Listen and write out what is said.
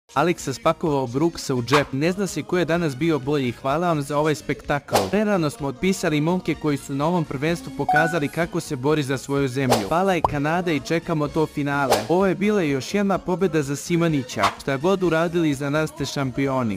Alex se spakovao Brooksa u džep. Ne zna se ko je danas bio bolji. Hvala vam za ovaj spektakl. Prerano smo otpisali momke koji su na ovom prvenstvu pokazali kako se bori za svoju zemlju. Pala je Kanada i čekamo to finale. Ovo je bila još jedna pobjeda za Simanića. Šta god uradili, za nas ste šampioni.